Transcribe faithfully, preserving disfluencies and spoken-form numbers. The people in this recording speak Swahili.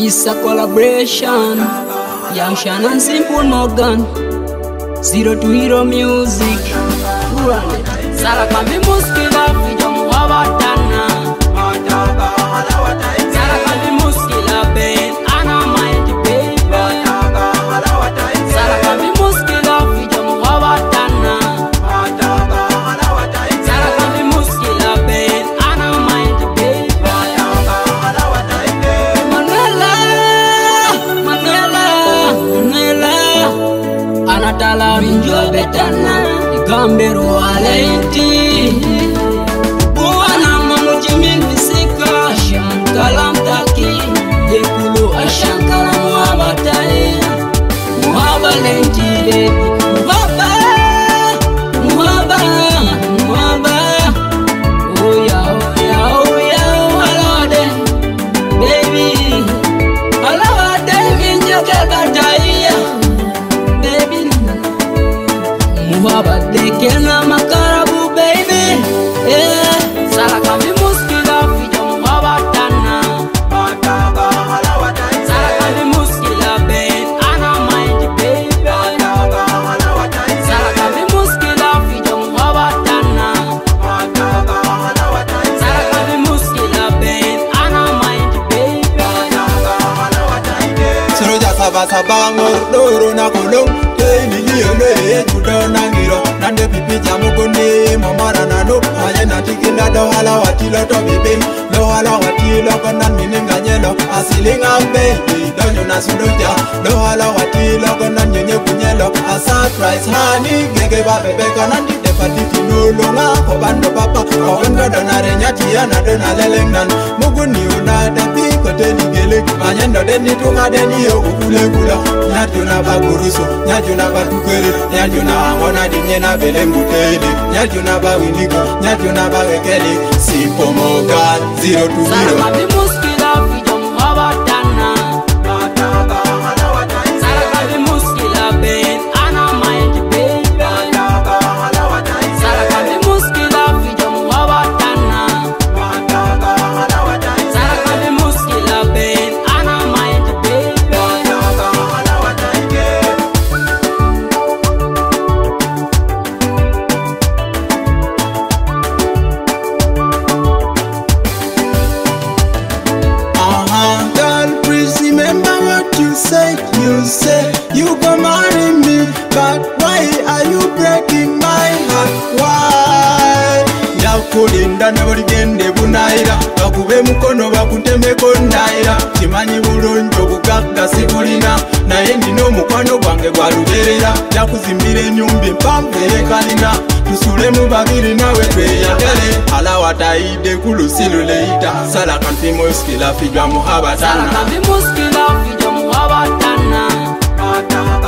It's a collaboration. Young Shan and Simple Morgan. Zero to Hero Music. Run it. Sala kami muskila fijo muwabatana. Sala kami muskila ben ana mind baby. Sala kami muskila fijo muwabatana. Sala kami muskila ben ana mind baby. Manela, Manela, Manela. Anatala vinjo betana. Gamberu alaiti Buwana mamuji mingisika Shankala mtaki Dekulu ashankala muhabatai Muhaba lenti baby Muhaba Muhaba Muhaba Oya oya oya Alawade Baby Alawade minjoke bataiya Baby Muhaba dekena makarabu baby yeah. Sala kami muskila fijo muhabatana. Sala kami muskila ben ana mind baby. Sala kami muskila fijo muhabatana. Sala kami muskila ben ana mind baby. Seroja saba saba ngordoro na kolong Nilione judona ngiro Nande pipi jamu kundi Mamara nano Maye natikina do hala watilo to bibi Do hala watilo konan mininga nyelo Asilinga baby Donyo na sundoja Do hala watilo konan nyenye kunyelo A surprise honey Gege ba bebe konan di defatiti nulunga Kobando papa Kawendo donare nyati ya na dona lelengnan Muguni unada piko teni gele Manyendo deni tunga deni yo kukule kula Nyatuna baguruso Nyatuna batukere Nyatuna angona dinye na bele mutele Nyatuna ba windigo Nyatuna ba wekele Simple Morgan Zero to Hero. Sala kami muskila fijo muhabatana. Sala kami muskila ben ana mind baby. Sala kami muskila fijo muhabatana. Sala kami muskila ben ana mind baby. You say, you say, you gon' marry me, but why are you breaking my heart? Why? Yakulinda nabaligende bunaira, bakube mukono bakuteme kondaira, kimanyi bulunjo bugagga sibulina, naye ndina omukwano gwange gwaluberera, yakuzimbira ennyumba empanvu eyekalina, tusule mu babiri nawe tweyagale, alawataide ku lusilu leita, sala kampi muskila fijwa muhabatana. Sala kampi muskila fijwa muhabatana.